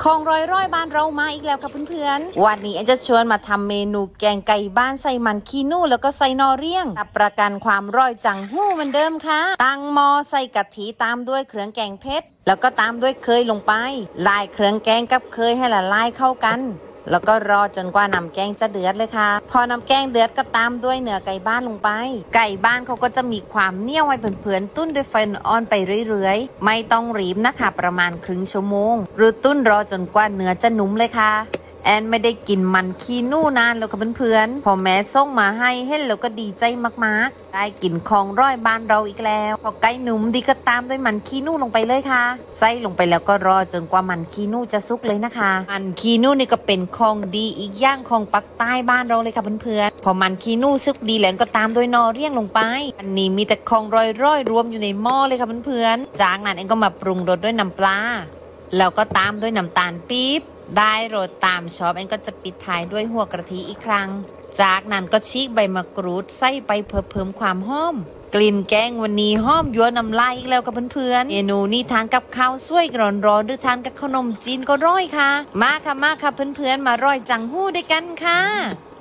ของร้อยบ้านเรามาอีกแล้วค่ะเพื่อนๆวันนี้แอนจะชวนมาทำเมนูแกงไก่บ้านใส่มันขี้นูแล้วก็ใส่นอเรียงรับประกันความร่อยจังหู้เหมือนเดิมค่ะตั้งหม้อใส่กะทิตามด้วยเครื่องแกงเผ็ดแล้วก็ตามด้วยเคยลงไปลายเครื่องแกงกับเคยให้ละลายเข้ากันแล้วก็รอจนกว่าน้ำแกงจะเดือดเลยค่ะพอน้ำแกงเดือดก็ตามด้วยเนื้อไก่บ้านลงไปไก่บ้านเขาก็จะมีความเหนียวให้เพื่อนๆตุ้นด้วยไฟอ่อนไปเรื่อยๆไม่ต้องรีบนะคะประมาณครึ่งชั่วโมงหรือตุ้นรอจนกว่าเนื้อจะนุ่มเลยค่ะแอนไม่ได้กินมันขี้นู่นานแล้วค่ะเพื่อนๆพอแม่ส่งมาให้เห็นแล้วก็ดีใจมากๆได้กินของร้อยบ้านเราอีกแล้วพอไก่หนุ่มดีก็ตามด้วยมันขี้นู่ลงไปเลยค่ะใส่ลงไปแล้วก็รอจนกว่ามันขี้นู่จะสุกเลยนะคะมันขี้นู่นี่ก็เป็นของดีอีกอย่างของปักใต้บ้านเราเลยค่ะเพื่อนๆพอมันขี้นู่สุกดีแล้วก็ตามด้วยนอเรียงลงไปอันนี้มีแต่ของร้อยรวมอยู่ในหม้อเลยค่ะเพื่อนๆจากนั้นเองก็มาปรุงรสด้วยน้ำปลาแล้วก็ตามด้วยน้ำตาลปี๊บได้รสตามชอบเองก็จะปิดท้ายด้วยหัวกะทิอีกครั้งจากนั้นก็ฉีกใบมะกรูดใส่ไปเพื่อเพิ่มความหอมกลิ่นแกงวันนี้หอมยั่วน้ำลายอีกแล้วกับเพื่อนๆเมนูนี้ทานกับข้าวสวยร้อนๆหรือทานกับขนมจีนก็ร่อยค่ะมาค่ะเพื่อนๆมาร่อยจังหู้ด้วยกันค่ะ